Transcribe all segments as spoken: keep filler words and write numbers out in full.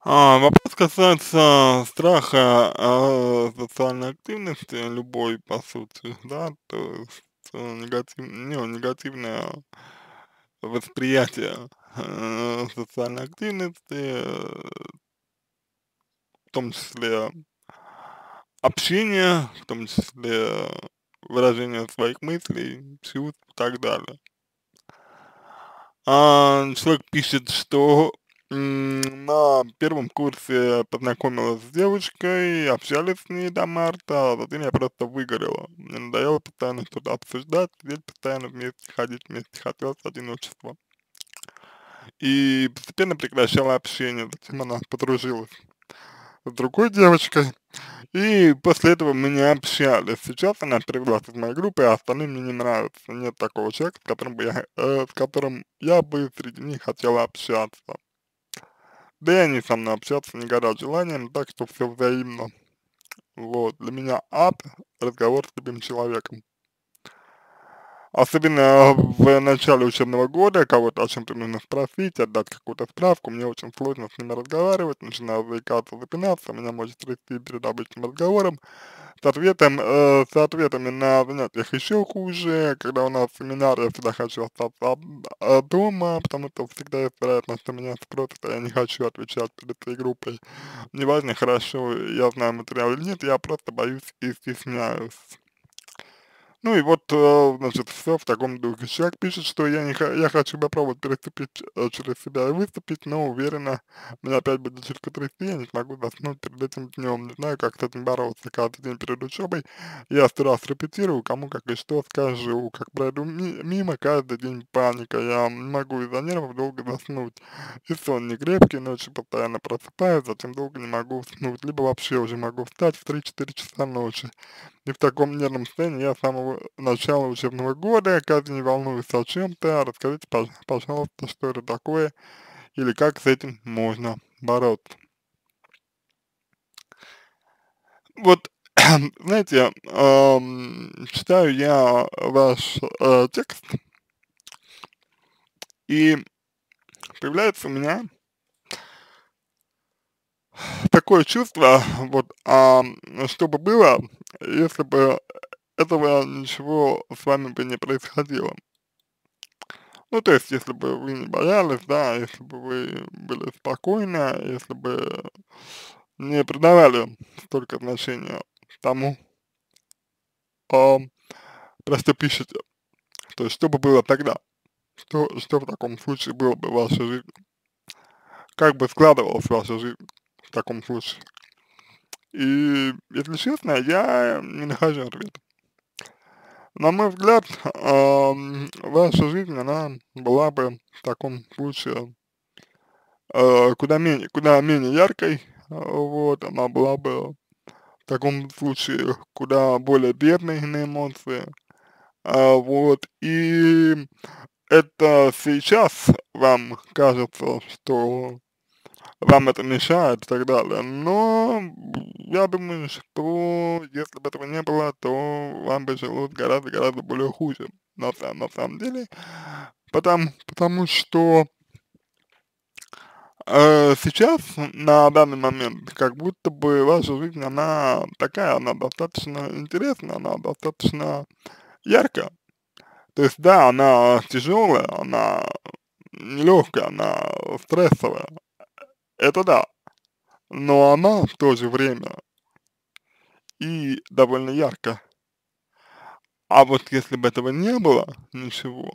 А, вопрос касается страха, а, социальной активности любой, по сути, да, то есть э, негатив, ну, негативное восприятие э, социальной активности, э, в том числе общение, в том числе выражение своих мыслей, чувств и так далее. А, человек пишет, что м, на первом курсе познакомилась с девушкой, общались с ней до марта, а затем я просто выгорела. Мне надоело постоянно что-то обсуждать, сидеть постоянно вместе, ходить вместе, хотелось одиночества. И постепенно прекращала общение, затем она подружилась с другой девочкой, и после этого мы не общались. Сейчас она перевелась из моей группы, а остальным мне не нравится. Нет такого человека, с которым бы я, э, с которым я бы среди них хотела общаться. Да и они со мной общаться не горят желанием, так что все взаимно. Вот, для меня ад — разговор с любым человеком. Особенно в начале учебного года кого-то о чем-то нужно спросить, отдать какую-то справку, мне очень сложно с ними разговаривать, начинаю заикаться, запинаться, меня может трясти перед обычным разговором. С ответом, э, с ответами на занятиях еще хуже. Когда у нас семинар, я всегда хочу остаться об- а, дома, потому что всегда есть вероятность, что меня спросят, а я не хочу отвечать перед этой группой. Неважно, хорошо я знаю материал или нет, я просто боюсь и стесняюсь. Ну и вот, э, значит, все в таком духе. Человек пишет, что я, не, ха- я хочу попробовать переступить э, через себя и выступить, но уверенно, меня опять будет чутка трясти, я не смогу заснуть перед этим днем. Не знаю, как с этим бороться. Каждый день перед учебой я сто раз репетирую, кому как и что скажу. Как пройду ми- мимо, каждый день паника. Я не могу из-за нервов долго заснуть. И сон не крепкий, ночью постоянно просыпаюсь, затем долго не могу уснуть. Либо вообще уже могу встать в три-четыре часа ночи. И в таком нервном состоянии я с самого начала учебного года, каждый день волнуюсь о чем-то. Расскажите, пож- пожалуйста, что это такое или как с этим можно бороться. Вот, знаете, ам, читаю я ваш э, текст, и появляется у меня такое чувство, вот, ам, что бы было, если бы этого ничего с вами бы не происходило. Ну, то есть, если бы вы не боялись, да, если бы вы были спокойны, если бы не придавали столько значения тому, а, про что пишете. То есть, что бы было тогда? Что, что в таком случае было бы в вашей жизни? Как бы складывалась ваша жизнь в таком случае? И, если честно, я не нахожу ответа. На мой взгляд, ам, ваша жизнь, она была бы в таком случае э, куда менее, куда менее яркой, а, вот, она была бы в таком случае куда более бедной на эмоции, а, вот, и это сейчас вам кажется, что вам это мешает и так далее, но я думаю, что если бы этого не было, то вам бы жилось гораздо-гораздо более хуже, на, са- на самом деле, потому, потому что Э, сейчас, на данный момент, как будто бы ваша жизнь, она такая, она достаточно интересная, она достаточно яркая. То есть, да, она тяжелая, она нелегкая, она стрессовая, это да, но она в то же время и довольно яркая. А вот если бы этого не было, ничего,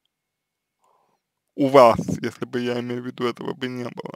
у вас, если бы я имею в виду, этого бы не было,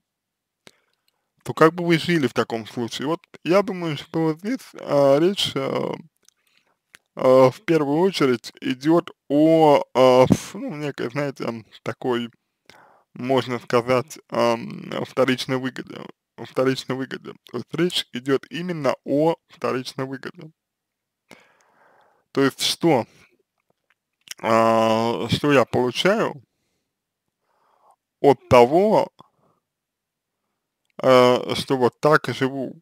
то как бы вы жили в таком случае? Вот я думаю, что вот здесь а, речь а, а, в первую очередь идет о, а, ф- ну, некой, знаете, м, такой, можно сказать, ам, вторичной выгоде. О вторичной выгоде. То есть речь идет именно о вторичной выгоде. То есть что, а, что я получаю от того, а, что вот так живу.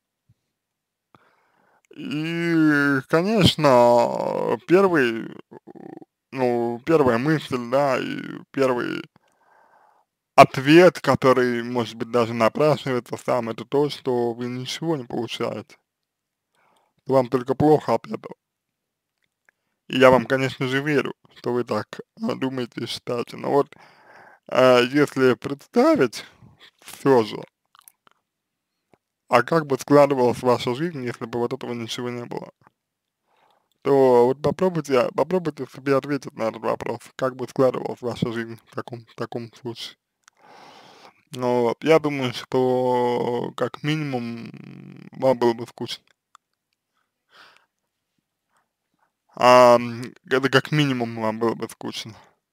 И, конечно, первый, э, ну, первая мысль, да, и первый ответ, который, может быть, даже напрашивается сам, это то, что вы ничего не получаете. Вам только плохо от этого. И я вам, конечно же, верю, что вы так а, думаете и считаете. Но вот а, если представить все же, а как бы складывалась ваша жизнь, если бы вот этого ничего не было, то вот попробуйте, попробуйте себе ответить на этот вопрос, как бы складывалась ваша жизнь в таком, в таком случае. Ну, вот, я думаю, что как минимум вам было бы скучно. А, м, это как минимум вам было бы скучно.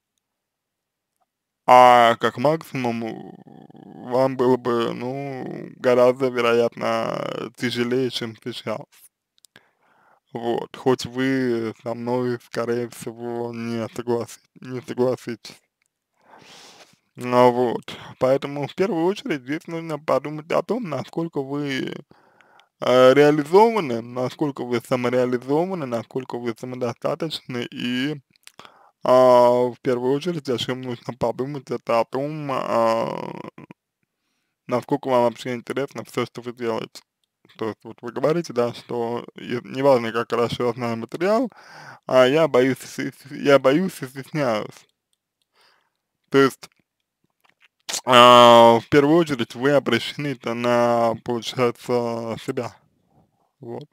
А как максимум у вам было бы, ну, гораздо, вероятно, тяжелее, чем сейчас. Вот, хоть вы со мной, скорее всего, не согласи не согласитесь. Ну вот, поэтому в первую очередь здесь нужно подумать о том, насколько вы, э, реализованы, насколько вы самореализованы, насколько вы самодостаточны. И, а, в первую очередь, о чем нужно подумать, это о том, а, насколько вам вообще интересно все, что вы делаете. То есть вот вы говорите, да, что и неважно, как хорошо я знаю материал, а я боюсь, и с я боюсь и стесняюсь. То есть, а, в первую очередь вы обращены-то на, получается, себя. Вот.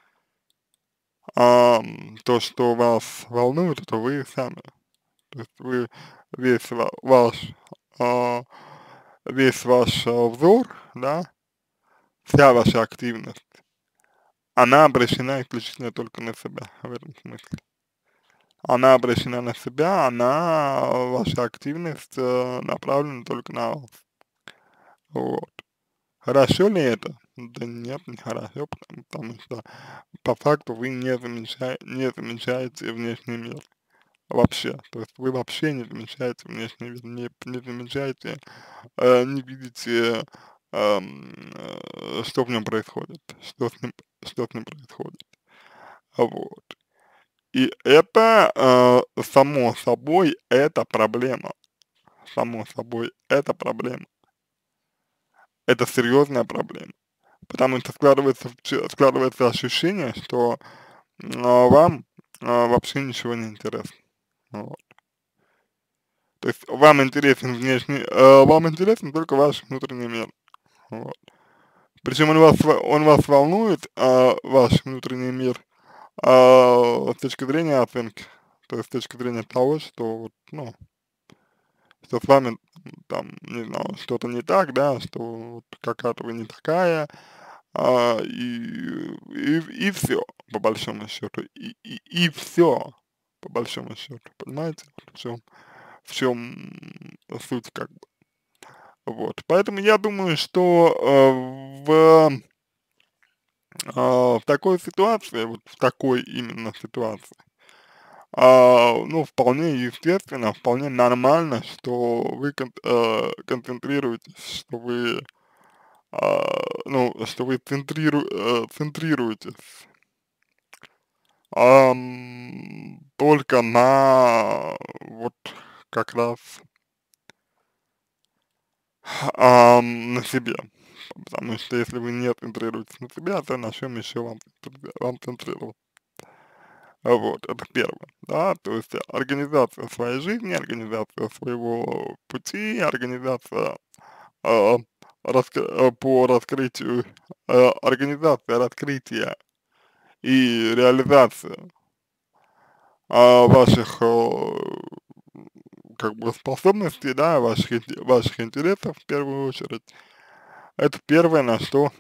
Ам, то, что вас волнует, это вы сами. То есть вы весь ва ваш, а, весь ваш, а, взор, да, вся ваша активность, она обращена исключительно только на себя в этом смысле. Она обращена на себя, она, ваша активность, э, направлена только на вас. Вот. Хорошо ли это? Да нет, не хорошо, потому, потому что по факту вы не замечаете, не замечаете внешний мир вообще. То есть вы вообще не замечаете внешний мир, не, не замечаете, э, не видите, эм, э, что в нем происходит, что с ним, что с ним происходит. Вот. И это, э, само собой, это проблема. Само собой, это проблема. Это серьезная проблема. Потому что складывается, вч- складывается ощущение, что а, вам а, вообще ничего не интересно. Вот. То есть вам интересен внешний, э, вам интересен только ваш внутренний мир. Вот. Причем он вас, во- он вас волнует, а, ваш внутренний мир, а, с точки зрения оценки. То есть с точки зрения того, что, вот, ну, что с вами там, не знаю, что-то не так, да, что вот какая-то вы не такая, а, и, и, и все, по большому счету, и, и, и все, по большому счету, понимаете, вот в чем, в чем суть, как бы, вот, поэтому я думаю, что э, в, а, в такой ситуации, вот в такой именно ситуации, а, ну, вполне естественно, вполне нормально, что вы кон э, концентрируетесь, что вы, а, ну, что вы центриру э, центрируетесь, ам, только на вот как раз, ам, на себе. Потому что если вы не центрируетесь на себя, то на чем еще вам центри вам центрироваться? А вот, это первое, да, то есть организация своей жизни, организация своего пути, организация, а, раска а, по раскрытию, а, организация раскрытия и реализация, а, ваших, э, как бы способностей, да, ваших, инте- ваших интересов в первую очередь. Это первое, на что,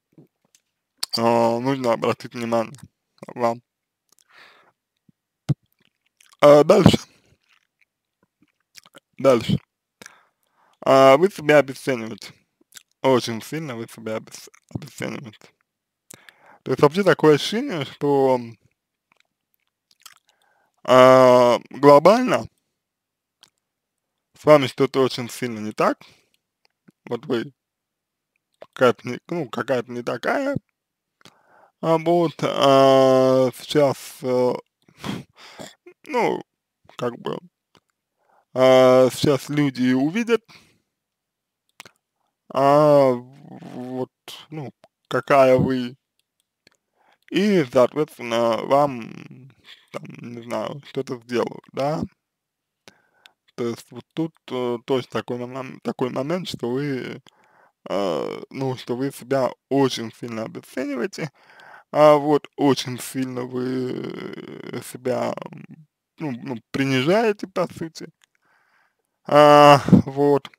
а, нужно обратить внимание вам. А дальше, дальше. А, вы себя обесцениваете. Очень сильно вы себя обес обесцениваете. То есть вообще такое ощущение, что, а, глобально с вами что-то очень сильно не так. Вот вы какая-то не ну, какая-то не такая. А вот, а, сейчас, э, ну, как бы, а, сейчас люди увидят, а, вот, ну, какая вы, и, соответственно, вам, там, не знаю, что-то сделают, да. То есть вот тут э, тоже такой, момент, такой момент, что вы, э, ну, что вы себя очень сильно обесцениваете, а вот очень сильно вы э, себя, м, ну, ну, принижаете, по сути, а, вот,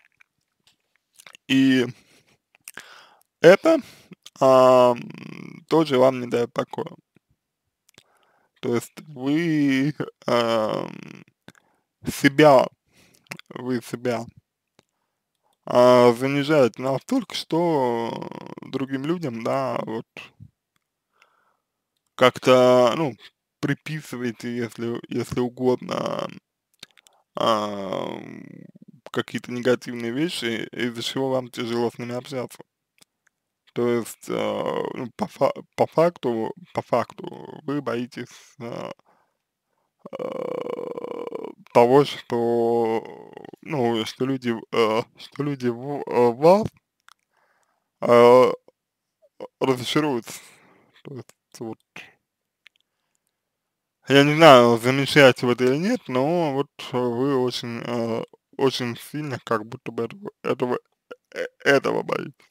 и это ам, тоже вам не дает покоя. То есть вы ам, себя, вы себя а, занижаете настолько, что другим людям, да, вот как-то, ну, приписываете, если, если угодно, ам, какие-то негативные вещи, из-за чего вам тяжело с ними общаться. То есть, а, ну, по, фа по факту, по факту вы боитесь а, а, того, что, ну, что люди, э, что люди в, э, в вас а, разочаруются. То есть, вот, я не знаю, замечаете вы это или нет, но вот вы очень, э, очень сильно как будто бы этого, этого, э, этого боитесь.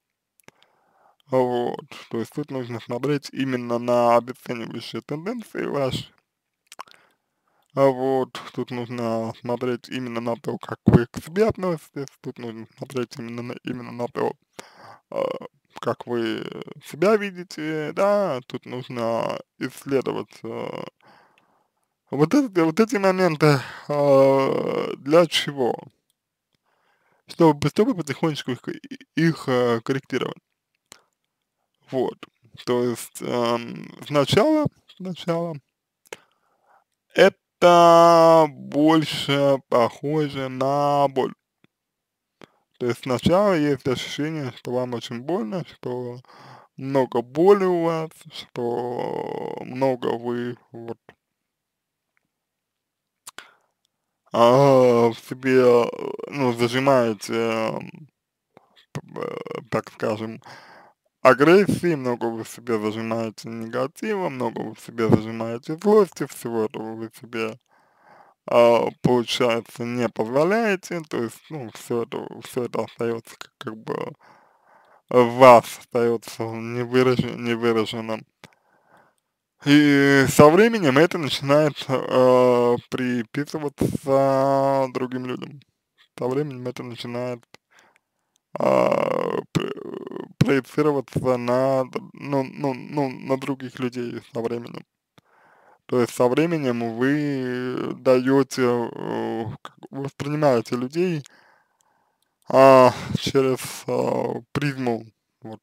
Вот, то есть тут нужно смотреть именно на обесценивающие тенденции ваши. А вот, тут нужно смотреть именно на то, как вы к себе относитесь, тут нужно смотреть именно на, именно на то, а, как вы себя видите, да, тут нужно исследовать а, вот, это, вот эти моменты, а, для чего? Чтобы, чтобы потихонечку их, их а, корректировать. Вот, то есть ам, сначала, сначала это больше похоже на боль. То есть сначала есть ощущение, что вам очень больно, что много боли у вас, что много вы вот а, в себе, э, ну, зажимаете, м, п- э, так скажем, агрессии, много вы в себе зажимаете негатива, много вы в себе зажимаете злости, всего этого вы себе, а, получается, не позволяете, то есть, ну, все это, все это остается как, как бы в вас остается невыражен, невыраженным. И со временем это начинает э, приписываться другим людям. Со временем это начинает а, пр- проецироваться на, д- ну, ну, ну, на других людей со временем. То есть со временем вы даете, э, как- воспринимаете людей а, через а, призму вот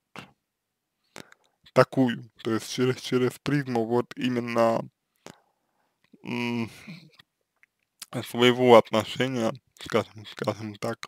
такую, то есть через, через призму вот именно м, своего отношения, скажем, скажем так,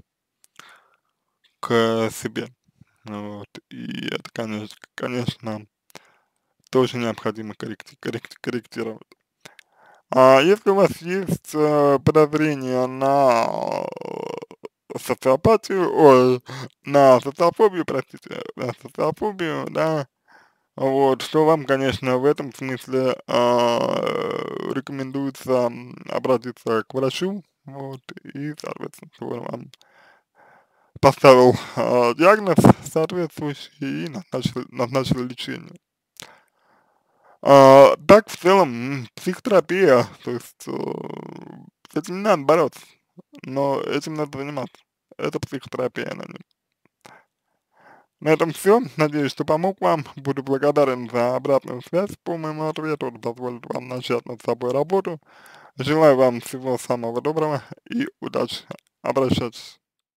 к себе. Вот. И это, конечно, конечно, тоже необходимо корректи корректи корректировать. А если у вас есть э, подозрение на э, социопатию, ой, на социофобию, простите, на социофобию, да, вот, что вам, конечно, в этом смысле а, рекомендуется м, обратиться к врачу, вот, и, соответственно, чтобы он вам поставил а, диагноз соответствующий и назначил, назначил лечение. А, так, в целом, м, психотерапия, то есть э, с этим не надо бороться, но этим надо заниматься. Это психотерапия, на На этом все. Надеюсь, что помог вам. Буду благодарен за обратную связь по моему ответу. Это позволит вам начать над собой работу. Желаю вам всего самого доброго и удачи. Обращайтесь.